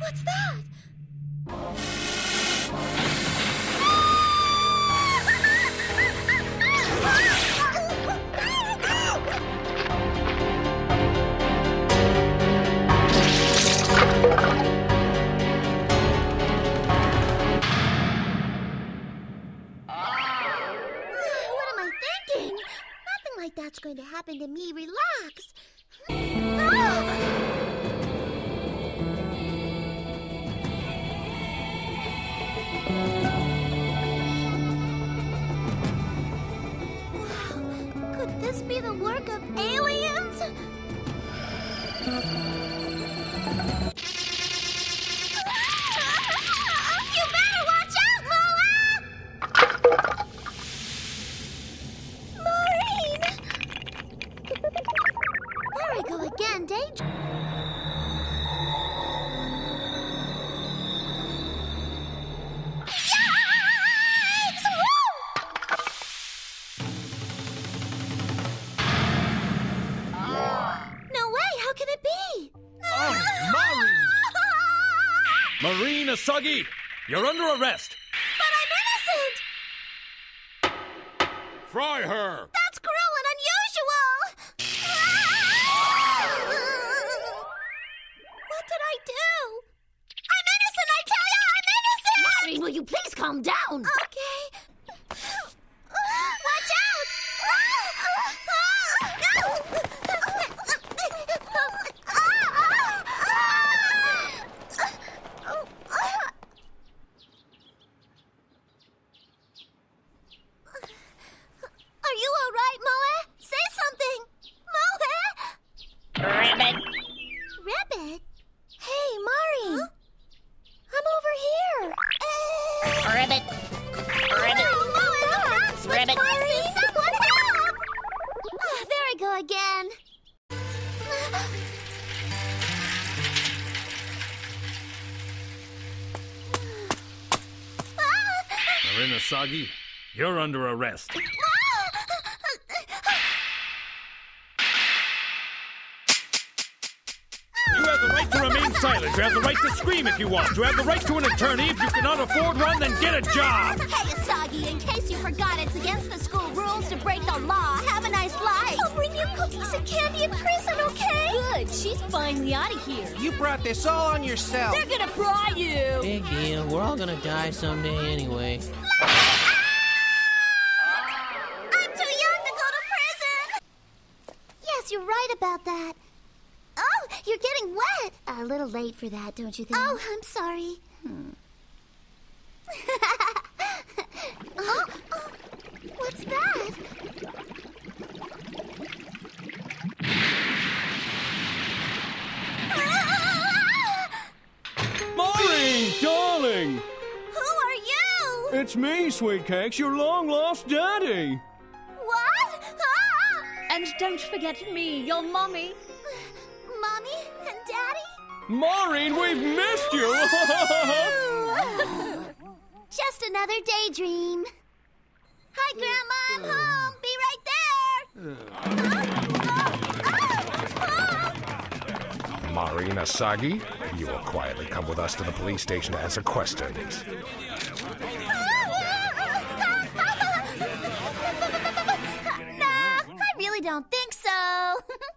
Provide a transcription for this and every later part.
What's that? What am I thinking? Nothing like that's going to happen to me. Relax. Wow, could this be the work of aliens? You better watch out, Moa! Maureen! There I go again, danger. Yikes! Woo! No way, how can it be? Oh, Maureen! Maureen Asagi, you're under arrest. But I'm innocent! Fry her! That's cruel and unusual! What did I do? I'm innocent, I tell you! I'm innocent! Maureen, will you please calm down? Okay. Watch out! Are you all right, Moe? Say something! Moe! Ribbit. Ribbit? Hey, Mari. Huh? I'm over here. Ribbit. Ribbit. Oh, Moe, the rats with Ribbit. Mari! Someone help! There I go again. Maureen Asagi, you're under arrest. You have the right to remain silent. You have the right to scream if you want. You have the right to an attorney. If you cannot afford one, then get a job. Hey, Asagi, in case you forgot, it's against the school rules to break the law. Have a nice life. I'll bring you cookies and candy in prison, okay? Good, she's finally out of here. You brought this all on yourself. They're gonna fry you. Big deal. We're all gonna die someday anyway. I'm too young to go to prison. Yes, you're right about that. Oh, you're getting wet. A little late for that, don't you think? Oh, I'm sorry. Oh, what's that? Maureen, darling! Who are you? It's me, Sweet Cakes, your long-lost daddy. What? And don't forget me, your mommy. Mommy and Daddy? Maureen, we've missed you! Just another daydream. Hi, Grandma, I'm home. Be right there. Maureen Asagi, you will quietly come with us to the police station to answer questions. Nah, I really don't think so.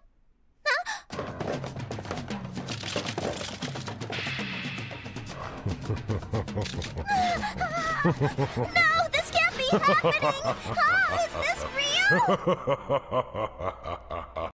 No, this can't be happening. Is this real?